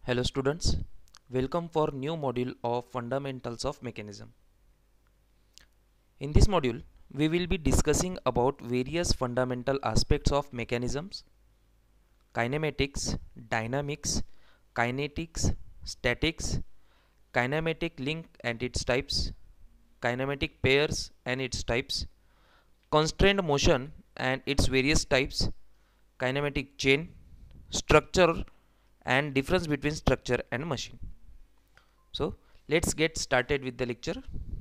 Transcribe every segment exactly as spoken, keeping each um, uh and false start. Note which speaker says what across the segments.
Speaker 1: Hello students, welcome for new module of Fundamentals of Mechanism. In this module, we will be discussing about various fundamental aspects of mechanisms, kinematics, dynamics, kinetics, statics, kinematic link and its types, kinematic pairs and its types, constrained motion and its various types, kinematic chain, structure and difference between structure and machine. So let's get started with the lecture.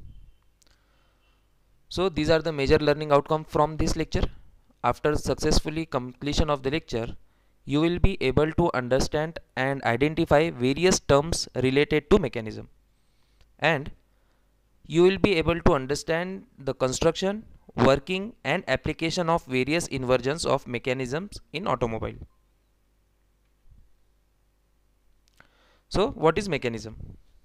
Speaker 1: So these are the major learning outcome from this lecture. After successfully completion of the lecture, you will be able to understand and identify various terms related to mechanism, and you will be able to understand the construction, working and application of various inversions of mechanisms in automobile. So what is mechanism?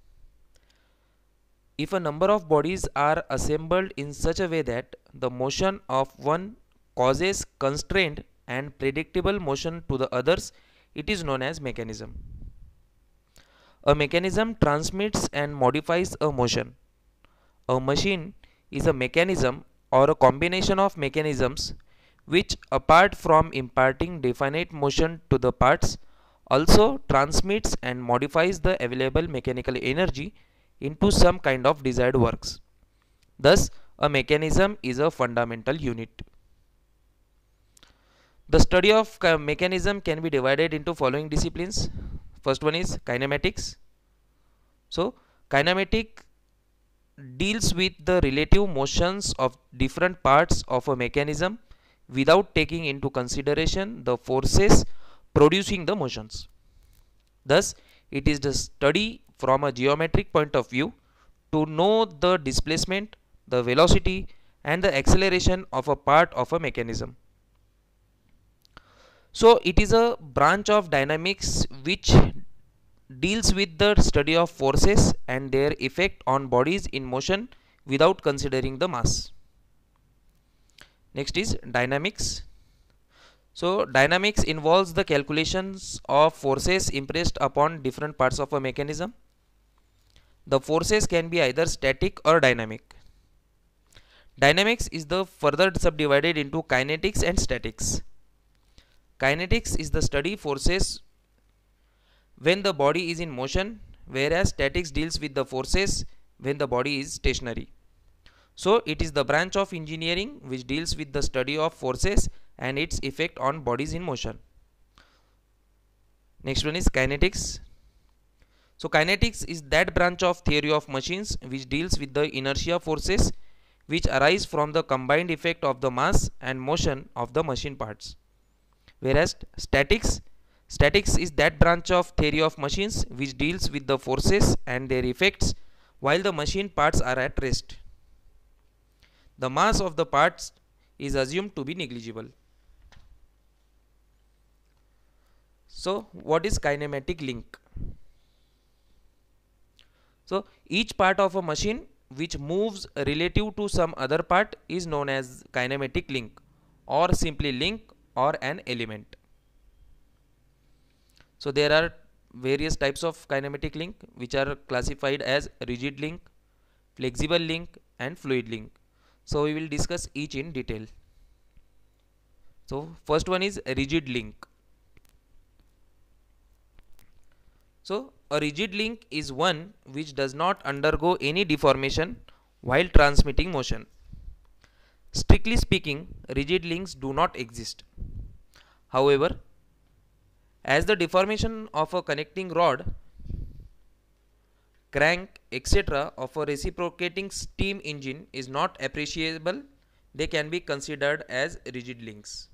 Speaker 1: If a number of bodies are assembled in such a way that the motion of one causes constrained and predictable motion to the others, it is known as mechanism. A mechanism transmits and modifies a motion. A machine is a mechanism or a combination of mechanisms which, apart from imparting definite motion to the parts, also transmits and modifies the available mechanical energy into some kind of desired works. Thus, a mechanism is a fundamental unit. The study of mechanism can be divided into following disciplines. First one is kinematics. So, kinematic deals with the relative motions of different parts of a mechanism without taking into consideration the forces producing the motions. Thus, it is the study from a geometric point of view to know the displacement, the velocity and the acceleration of a part of a mechanism. So it is a branch of dynamics which deals with the study of forces and their effect on bodies in motion without considering the mass. Next is dynamics. So dynamics involves the calculations of forces impressed upon different parts of a mechanism. The forces can be either static or dynamic. Dynamics is the further subdivided into kinetics and statics. Kinetics is the study forces when the body is in motion, whereas statics deals with the forces when the body is stationary. So it is the branch of engineering which deals with the study of forces and its effect on bodies in motion. Next one is kinetics. So kinetics is that branch of theory of machines which deals with the inertia forces which arise from the combined effect of the mass and motion of the machine parts. Whereas statics statics is that branch of theory of machines which deals with the forces and their effects while the machine parts are at rest. The mass of the parts is assumed to be negligible. So what is kinematic link? So each part of a machine which moves relative to some other part is known as kinematic link, or simply link or an element. So there are various types of kinematic link which are classified as rigid link, flexible link and fluid link. So we will discuss each in detail. So first one is rigid link. So a rigid link is one which does not undergo any deformation while transmitting motion. Strictly speaking, rigid links do not exist. However, as the deformation of a connecting rod, crank, et cetera of a reciprocating steam engine is not appreciable, they can be considered as rigid links.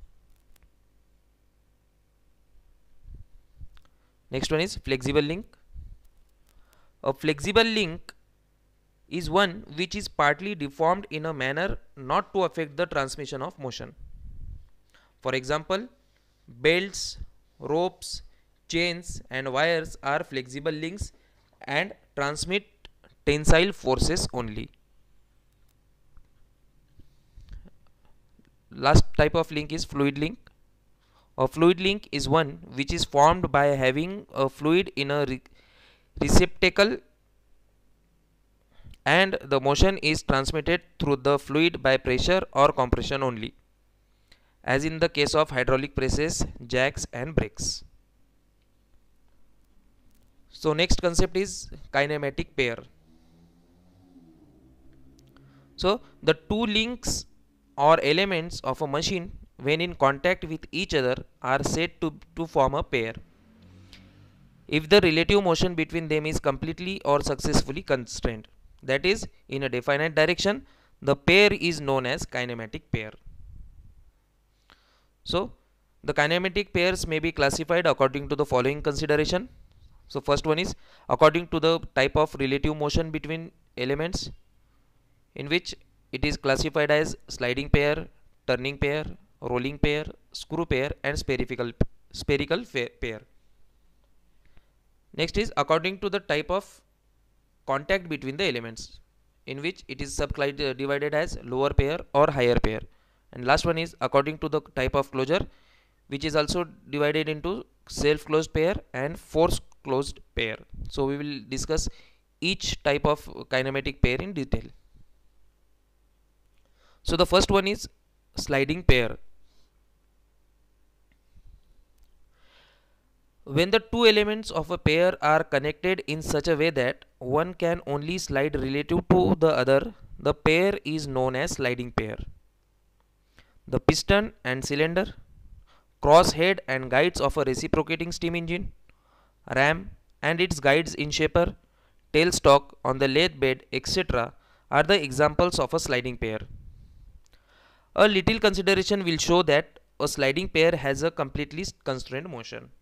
Speaker 1: Next one is flexible link. A flexible link is one which is partly deformed in a manner not to affect the transmission of motion. For example, belts, ropes, chains and wires are flexible links and transmit tensile forces only. Last type of link is fluid link. A fluid link is one which is formed by having a fluid in a re receptacle and the motion is transmitted through the fluid by pressure or compression only, as in the case of hydraulic presses, jacks and brakes. So next concept is kinematic pair. So the two links or elements of a machine when in contact with each other are said to, to form a pair if the relative motion between them is completely or successfully constrained, that is, in a definite direction. The pair is known as kinematic pair. So the kinematic pairs may be classified according to the following consideration. So first one is according to the type of relative motion between elements, in which it is classified as sliding pair, turning pair, rolling pair, screw pair and spherical spherical pair. Next is according to the type of contact between the elements, in which it is subdivided as lower pair or higher pair. And last one is according to the type of closure, which is also divided into self closed pair and force closed pair. So we will discuss each type of kinematic pair in detail. So the first one is sliding pair. When the two elements of a pair are connected in such a way that one can only slide relative to the other, the pair is known as sliding pair. The piston and cylinder, crosshead and guides of a reciprocating steam engine, ram and its guides in shaper, tailstock on the lathe bed, et cetera are the examples of a sliding pair. A little consideration will show that a sliding pair has a completely constrained motion.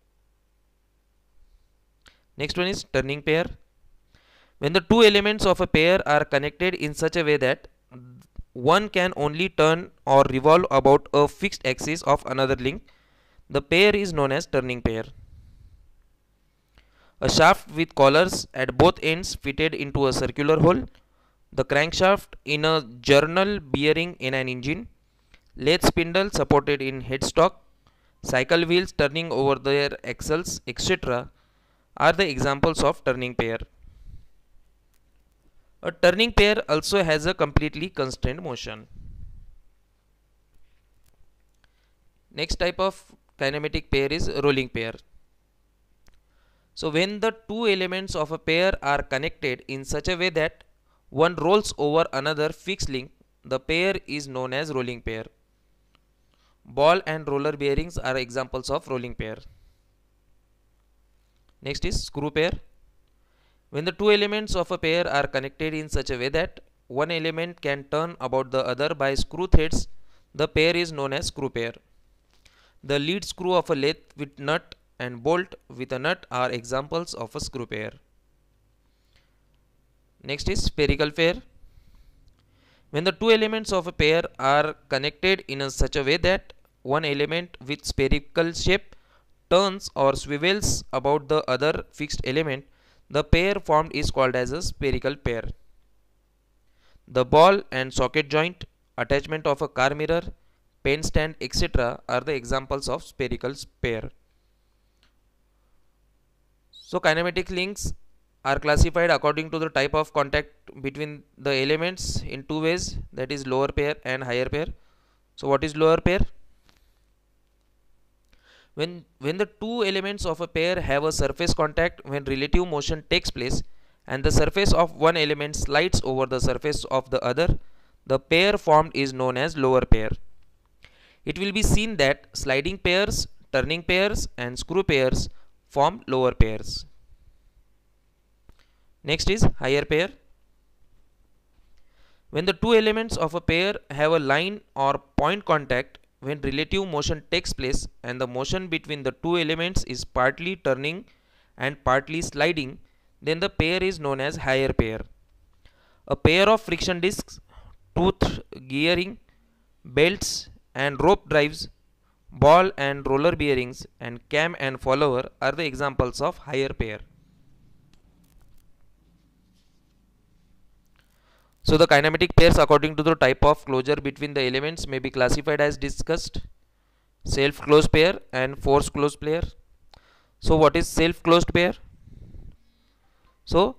Speaker 1: Next one is turning pair. When the two elements of a pair are connected in such a way that one can only turn or revolve about a fixed axis of another link, the pair is known as turning pair. A shaft with collars at both ends fitted into a circular hole, the crankshaft in a journal bearing in an engine, lathe spindle supported in headstock, cycle wheels turning over their axles, et cetera are the examples of turning pair. A turning pair also has a completely constrained motion. Next type of kinematic pair is rolling pair. So when the two elements of a pair are connected in such a way that one rolls over another fixed link, the pair is known as rolling pair. Ball and roller bearings are examples of rolling pair. Next is screw pair. When the two elements of a pair are connected in such a way that one element can turn about the other by screw threads, the pair is known as screw pair. The lead screw of a lathe with nut and bolt with a nut are examples of a screw pair. Next is spherical pair. When the two elements of a pair are connected in a such a way that one element with spherical shape turns or swivels about the other fixed element, the pair formed is called as a spherical pair. The ball and socket joint, attachment of a car mirror, pen stand, et cetera are the examples of spherical pair. So kinematic links are classified according to the type of contact between the elements in two ways, that is lower pair and higher pair. So what is lower pair? When, when the two elements of a pair have a surface contact when relative motion takes place and the surface of one element slides over the surface of the other, the pair formed is known as lower pair. It will be seen that sliding pairs, turning pairs and screw pairs form lower pairs. Next is higher pair. When the two elements of a pair have a line or point contact when relative motion takes place and the motion between the two elements is partly turning and partly sliding, then the pair is known as higher pair. A pair of friction discs, tooth gearing, belts and rope drives, ball and roller bearings and cam and follower are the examples of higher pair. So the kinematic pairs according to the type of closure between the elements may be classified as discussed. self closed pair and force closed pair. So what is self closed pair? So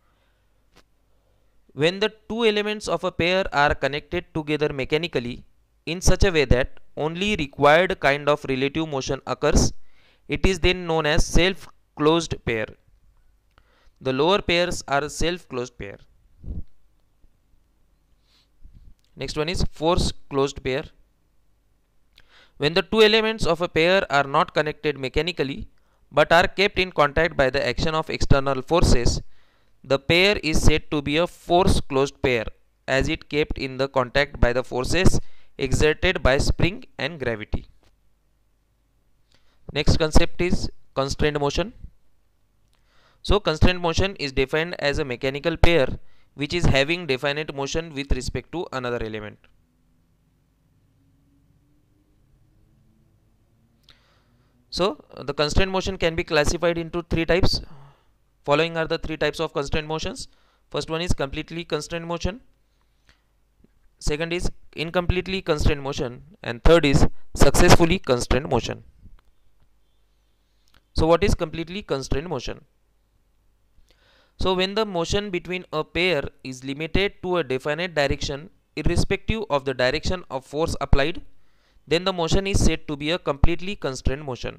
Speaker 1: when the two elements of a pair are connected together mechanically in such a way that only required kind of relative motion occurs, it is then known as self closed pair. The lower pairs are self closed pair. Next one is force closed pair. When the two elements of a pair are not connected mechanically but are kept in contact by the action of external forces, the pair is said to be a force closed pair, as it kept in the contact by the forces exerted by spring and gravity. Next concept is constrained motion. So constrained motion is defined as a mechanical pair which is having definite motion with respect to another element. So the constrained motion can be classified into three types. Following are the three types of constrained motions. First one is completely constrained motion. Second is incompletely constrained motion, and third is successfully constrained motion. So what is completely constrained motion? So when the motion between a pair is limited to a definite direction irrespective of the direction of force applied, then the motion is said to be a completely constrained motion.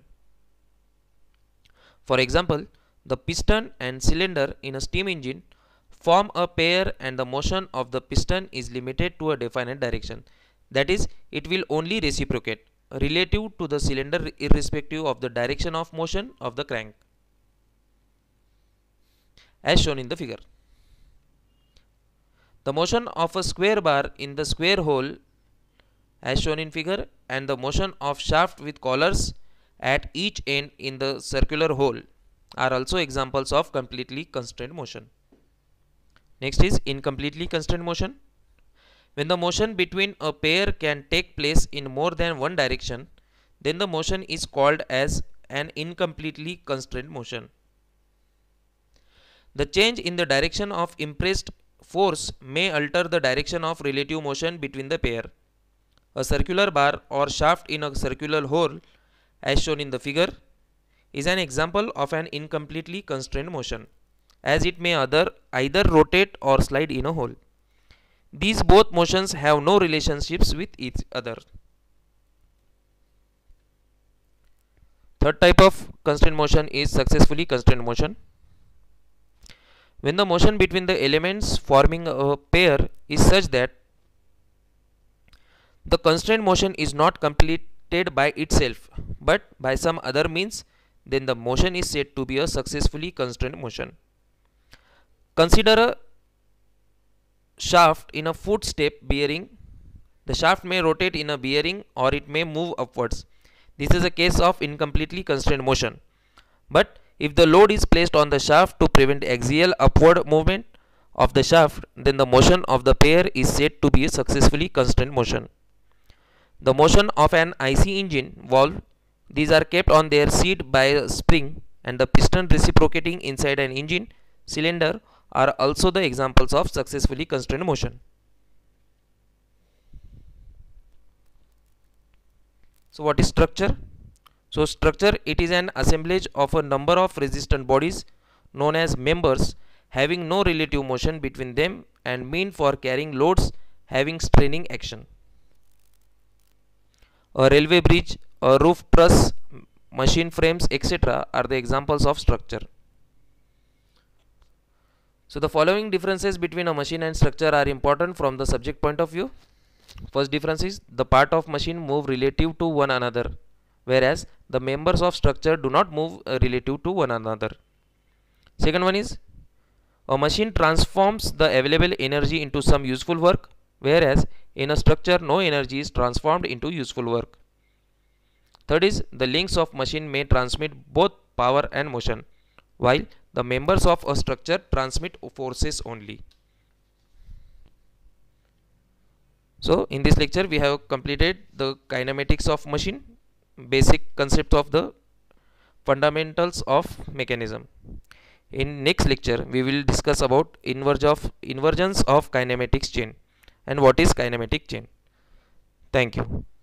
Speaker 1: For example, the piston and cylinder in a steam engine form a pair and the motion of the piston is limited to a definite direction. That is, it will only reciprocate relative to the cylinder irrespective of the direction of motion of the crank, as shown in the figure. The motion of a square bar in the square hole, as shown in figure, and the motion of shaft with collars at each end in the circular hole are also examples of completely constrained motion. Next is incompletely constrained motion. When the motion between a pair can take place in more than one direction, then the motion is called as an incompletely constrained motion. The change in the direction of impressed force may alter the direction of relative motion between the pair. A circular bar or shaft in a circular hole, as shown in the figure, is an example of an incompletely constrained motion, as it may other, either rotate or slide in a hole. These both motions have no relationships with each other. Third type of constrained motion is successfully constrained motion. When the motion between the elements forming a pair is such that the constrained motion is not completed by itself but by some other means, then the motion is said to be a successfully constrained motion. Consider a shaft in a footstep bearing. The shaft may rotate in a bearing or it may move upwards. This is a case of incompletely constrained motion. But if the load is placed on the shaft to prevent axial upward movement of the shaft, then the motion of the pair is said to be a successfully constrained motion. The motion of an I C engine valve, these are kept on their seat by a spring, and the piston reciprocating inside an engine cylinder are also the examples of successfully constrained motion. So what is structure? So structure, it is an assemblage of a number of resistant bodies known as members having no relative motion between them and mean for carrying loads having straining action. A railway bridge, a roof truss, machine frames, et cetera are the examples of structure. So the following differences between a machine and structure are important from the subject point of view. First difference is the part of machine move relative to one another, whereas the members of structure do not move uh, relative to one another. Second one is a machine transforms the available energy into some useful work, whereas in a structure no energy is transformed into useful work. Third is the links of machine may transmit both power and motion, while the members of a structure transmit forces only. So in this lecture we have completed the kinematics of machine, basic concept of the fundamentals of mechanism. In next lecture we will discuss about inverge of invergence of kinematics chain and what is kinematic chain. Thank you.